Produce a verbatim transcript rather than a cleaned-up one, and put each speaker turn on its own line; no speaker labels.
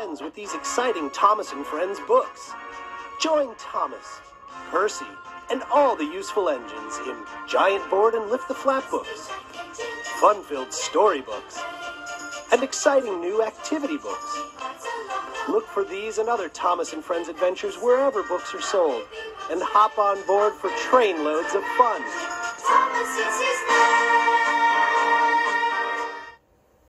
friends with these exciting Thomas and Friends books. Join Thomas, Percy, and all the useful engines in Giant Board and Lift the Flap books, fun-filled storybooks, and exciting new activity books. Look for these and other Thomas and Friends adventures wherever books are sold, and hop on board for trainloads of fun. Thomas is his name.